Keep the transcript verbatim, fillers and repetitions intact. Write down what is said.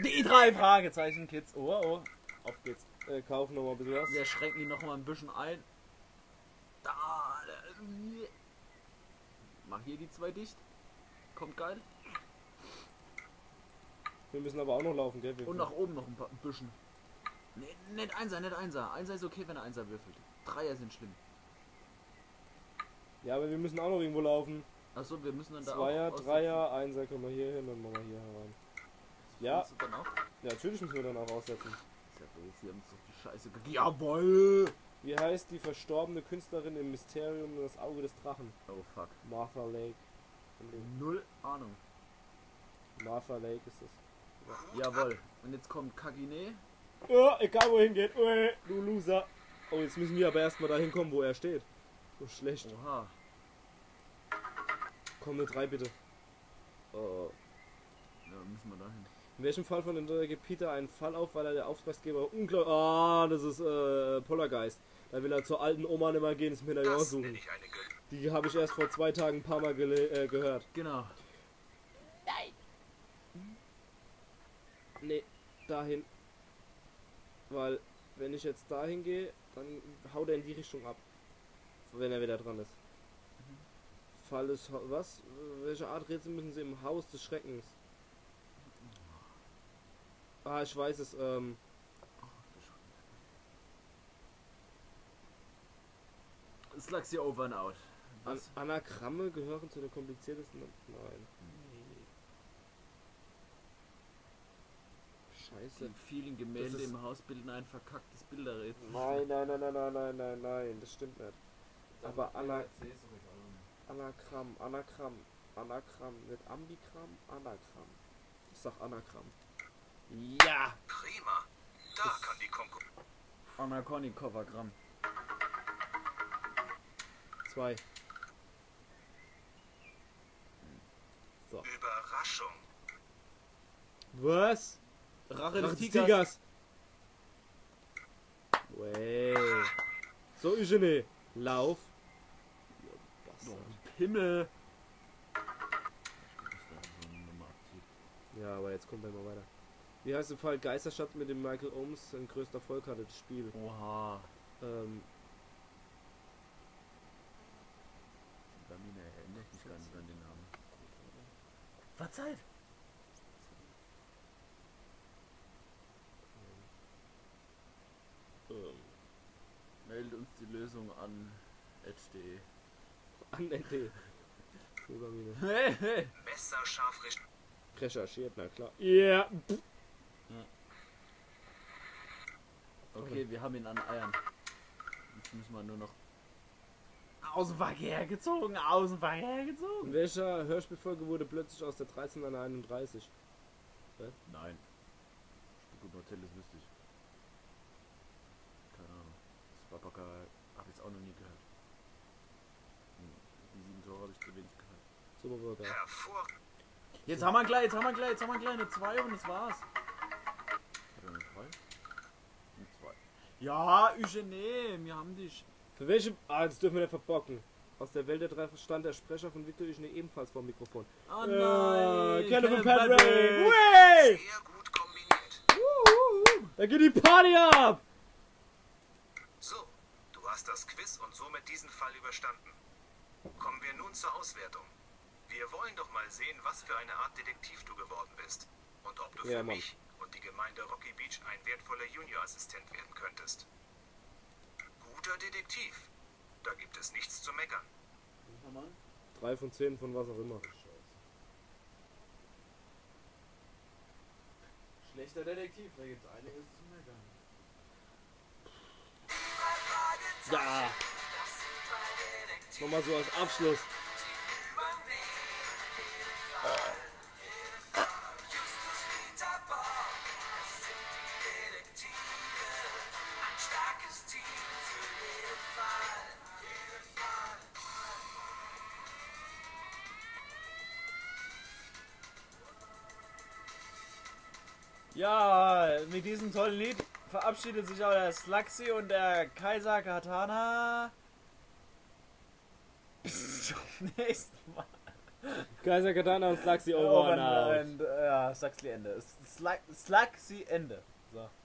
Die drei Fragezeichen, Kids. Oh, oh. Auf geht's. Äh, kaufen noch mal ein bisschen was. Wir schränken die noch mal ein bisschen ein. Da. Mach hier die zwei dicht. Kommt geil. Wir müssen aber auch noch laufen, gell? Wir Und nach oben noch ein, paar, ein bisschen. Nee, nicht Einser, nicht Einser. Einser ist okay, wenn er Einser würfelt. Dreier sind schlimm. Ja, aber wir müssen auch noch irgendwo laufen. Achso, wir müssen dann da Zweier, auch Dreier, Einser können wir hier hin, dann machen wir hier herein. Ja. Du dann auch? Ja, natürlich müssen wir dann auch aussetzen. Ist ja doof, wir haben uns doch die Scheiße ge... Jawoll! Wie heißt die verstorbene Künstlerin im Mysterium Das Auge des Drachen? Oh fuck. Martha Lake. Null Ahnung. Martha Lake ist das. Jawoll. Und jetzt kommt Kagine. Oh, egal wohin geht. Oh, du Loser. Oh, jetzt müssen wir aber erstmal dahin kommen, wo er steht. So schlecht. Oha. Komm, eine drei bitte. Oh. Ja, müssen wir dahin. In welchem Fall von den gibt Peter einen Fall auf, weil er der Auftraggeber unglaublich... Ah, das ist äh, Poltergeist. Da will er zur alten Oma nicht mehr gehen, das Medaillon suchen. Die habe ich erst vor zwei Tagen ein paar Mal äh, gehört. Genau. Nein! Nee, dahin. Weil, wenn ich jetzt dahin gehe, dann haut er in die Richtung ab. Wenn er wieder dran ist. Mhm. Fall des... Was? Welche Art Rätsel müssen sie im Haus des Schreckens? Ah, ich weiß es, ähm... Slugs over and out. Was? An Anagramme gehören zu den kompliziertesten... Nein. Scheiße. Die vielen Gemälde im Haus bilden ein verkacktes Bilderrätsel. Nein, nein, nein, nein, nein, nein, nein, nein, das stimmt nicht. Aber Ana Anagramm, Anagramm, Anagramm, nicht Ambigramm, Anagramm. Ich sag Anagramm. Ja! Prima. Da das kann die Konkurrenz. Anakonikovagramm. Zwei. So. Überraschung. Was? Rache des des Tigers. Tigers. Wey. So, Eugene. Lauf. Oh, Pimmel. Ja, aber jetzt kommt er mal weiter. Wie heißt der Fall Geisterstadt mit dem Michael Ohms sein größter Erfolg hatte das Spiel? Oha. Ähm. Damine erinnert mich gar nicht an den Namen. Verzeiht! Ähm. Meldet uns die Lösung an edge punkt de. An N T. Damine. Hey, hey! Messerscharf Recherchiert, na klar. Ja. Yeah. Okay, wir haben ihn an Eiern. Jetzt müssen wir nur noch... Aus dem Verkehr gezogen, aus dem Verkehr gezogen. In welcher Hörspielfolge wurde plötzlich aus der dreizehn eine einunddreißig? Hä? Nein. Gut, Hotel ist lustig. Keine Ahnung. Das Papagei habe ich jetzt auch noch nie gehört. Die sieben Tore habe ich zu wenig gehört. Super Burger. Hervor. Jetzt haben wir gleich, jetzt haben wir gleich, jetzt haben wir gleich eine zwei und das war's. Oder eine zwei? Eine zwei. Ja, Eugene, wir haben dich. Für welche... Ah, das dürfen wir nicht verbocken. Aus der Welt der drei stand der Sprecher von Victor Eugene ebenfalls vor dem Mikrofon. Oh nein! Äh, Kenneth Kenneth Patrick! Patrick. Way! Sehr gut kombiniert. Uh, da geht die Party ab! So, du hast das Quiz und somit diesen Fall überstanden. Kommen wir nun zur Auswertung. Wir wollen doch mal sehen, was für eine Art Detektiv du geworden bist. Und ob du Ja, für Mann. mich und die Gemeinde Rocky Beach ein wertvoller Juniorassistent werden könntest. Guter Detektiv. Da gibt es nichts zu meckern. Drei von zehn von was auch immer. Schlechter Detektiv, da gibt's einiges zu meckern. Ja! Nochmal so als Abschluss. Ja, mit diesem tollen Lied verabschiedet sich auch der Slugsy und der Kaiser Katana. Bis zum nächsten Mal. Kaiser Katana und Slugsy Over over and and, out. and, ja, Slugsy Ende. Slug, Slugsy Ende. So.